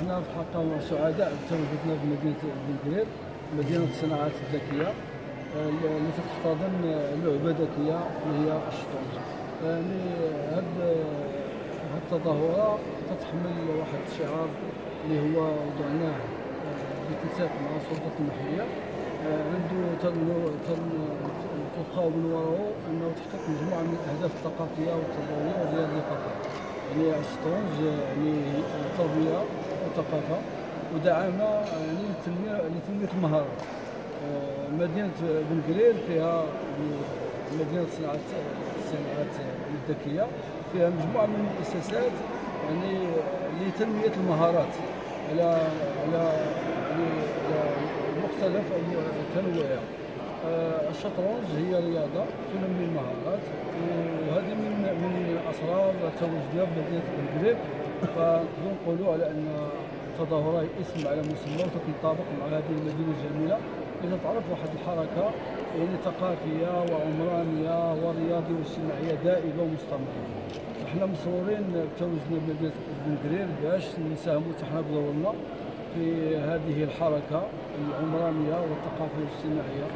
حنا في الحقيقة سعداء بتواجدنا بمدينة بن قرير، مدينة الصناعات الذكية اللي تحتضن لعبة ذكية اللي هي الشطرنج. يعني هاد التظاهرة تتحمل واحد الشعار اللي هو وضعناه باتساق مع السلطات المحلية، عنده تلقاو من وراءه انه تحقيق مجموعة من الاهداف الثقافية والتربوية والرياضية فقط. يعني الشطرنج يعني تربية وثقافة ودعامة يعني لتنمية المهارات. مدينة بن قرير فيها مدينة الصناعات الذكية، فيها مجموعة من المؤسسات يعني لتنمية المهارات على مختلف تنوعها. الشطرنج هي رياضة تنمي المهارات، وهذه من أسرار تواجدنا بمدينة بن قرير. فنقولوا على أن التظاهرة اسم على مسمى وتتطابق مع هذه المدينة الجميلة اللي تعرف واحد الحركة يعني ثقافية وعمرانية ورياضية واجتماعية دائمة ومستمرة. احنا مسرورين بتواجدنا بمدينة بن قرير باش نساهموا حنا بدورنا في هذه الحركة العمرانية والثقافية والاجتماعية.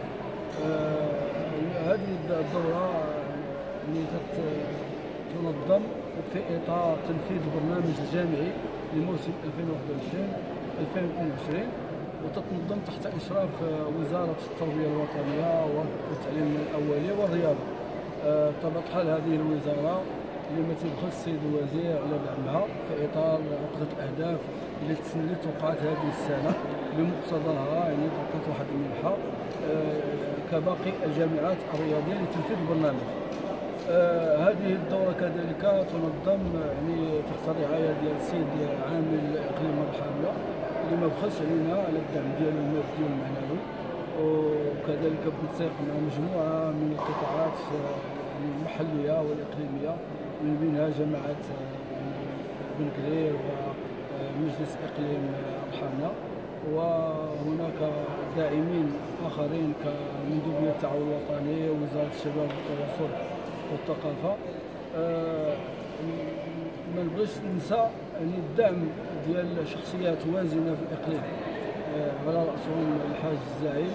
هذه الدورة اللي تنظم في إطار تنفيذ البرنامج الجامعي لموسم 2021-2022، وتتنظم تحت إشراف وزارة التربية الوطنية والتعليم الأولي والرياضة. بطبيعة الحال هذه الوزارة اللي ما تبخل السيد الوزير على دعمها في إطار عقدة الأهداف اللي توقعت هذه السنة، بمقتضاها يعني تعطت واحد المنحة كباقي الجامعات الرياضية لتنفيذ البرنامج. هذه الدورة كذلك تنظم يعني تحت الرعاية ديال السيد عامل إقليم الحامية اللي ما بخلش علينا على الدعم ديالو المادي والمعنوي، وكذلك بنتساق مع مجموعة من القطاعات المحلية والإقليمية من بينها جامعة بن قرير ومجلس إقليم الحامية، وهناك داعمين آخرين كمندوبية التعاون الوطني ووزارة الشباب والتواصل والثقافة. ما نبغيش ننسى يعني الدعم ديال شخصيات وازنة في الإقليم، على رأسهم الحاج الزعيم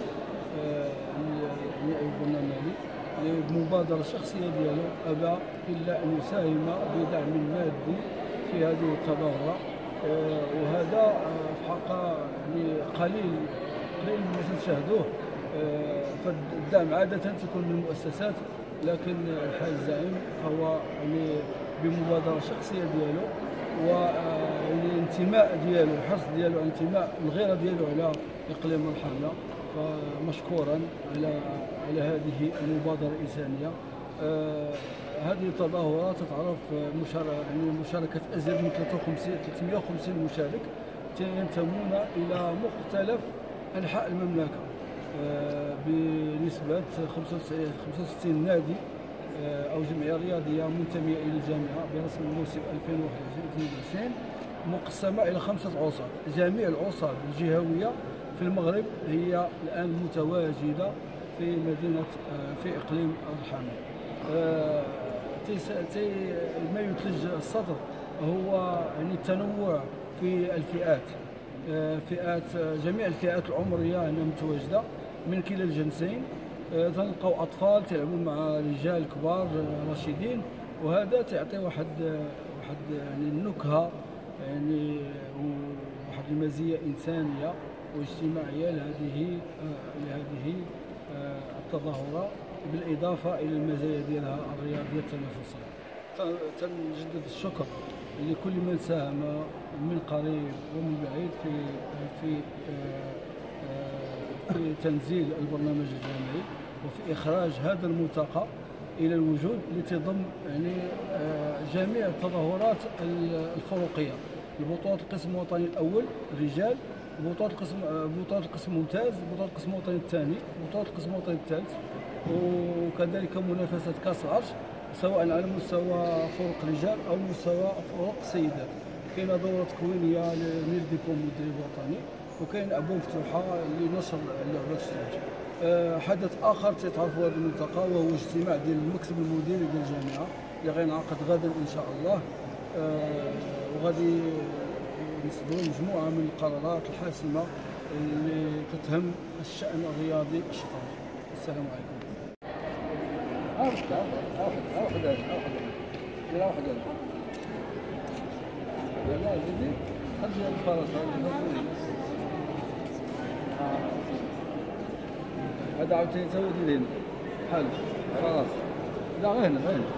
نائب البرلماني اللي بمبادرة شخصية ديالو أبى إلا أن يساهم بدعم مادي في هذه التظاهرة. وهذا في حقيقة يعني قليل ما تشاهدوه. فالدعم عادة تكون من المؤسسات، لكن الحاج الزعيم فهو يعني بمبادرة شخصية ديالو والانتماء ديالو الحرص ديالو على انتماء الغيرة ديالو على إقليم الحامية، فمشكورا على هذه المبادرة الإنسانية. هذه التظاهرات تتعرف مشاركة أزيد من 350 مشارك ينتمون إلى مختلف أنحاء المملكة بنسبة 65 نادي أو جمعية رياضية منتمية إلى الجامعة برسم الموسم 2021-2022 مقسمة إلى 5 عصر. جميع العصر الجهوية في المغرب هي الآن متواجدة في مدينة في إقليم الحامية. ما يثلج الصدر هو يعني التنوع في الفئات، جميع الفئات العمرية هنا متواجدة من كلا الجنسين. تلقاو أطفال تلعبوا مع رجال كبار راشدين، وهذا تعطي واحد يعني النكهة يعني واحد المزية إنسانية واجتماعية لهذه التظاهرة، بالإضافة إلى المزايا ديالها الرياضية التنافسية. تنجدد الشكر لكل من ساهم من قريب ومن بعيد في تنزيل البرنامج الجامعي وفي إخراج هذا الملتقى إلى الوجود لتضم يعني جميع التظاهرات الفروقية، البطولات القسم الوطني الأول الرجال، بطولات القسم الممتاز، بطولات القسم الوطني الثاني، بطولات القسم الوطني الثالث، وكذلك منافسة كأس العرش سواء على مستوى فروق رجال أو مستوى فروق سيدات. كاينه دورة تكوينية لمير ديبلوم مدرب وطني، وكاين أبواب مفتوحة لنشر اللعبات الشطرنج. حدث آخر تيتعرفوا هذا الملتقى وهو اجتماع ديال المكتب المديري ديال الجامعة اللي غينعقد غدا إن شاء الله، وغادي نصدروا مجموعه من القرارات الحاسمه اللي تتهم الشأن الرياضي الشطرنج. السلام عليكم. هذا عاوتاني تا هو ديال هنا بحال خلاص. لا غير هنا غير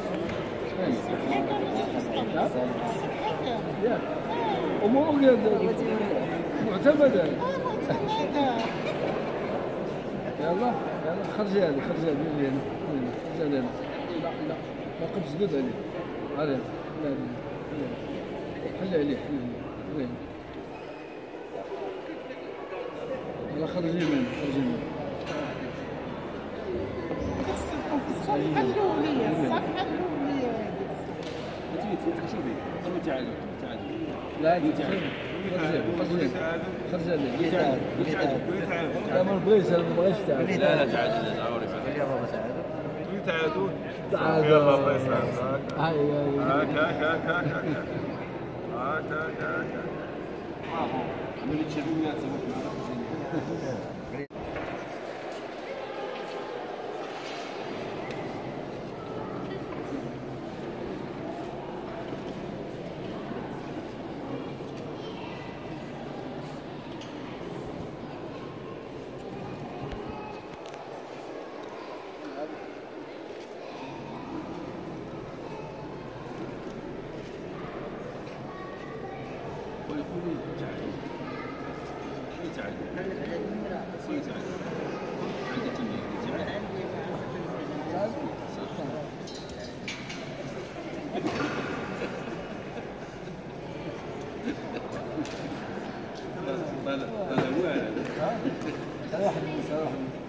هنا ياك امور معتمده. يلا خرجي هذه خرجي هذه اللي هنا خرجي هذه. لا باقي مسدود عليه. هذا لا حل عليه يلا خرجي منه الصفحة الأولية شوفي تعادل لا خرج لا ما بغيتش تعادل. لا تعادل يا بابا تعادل يا بابا يسلمك. هذا واحد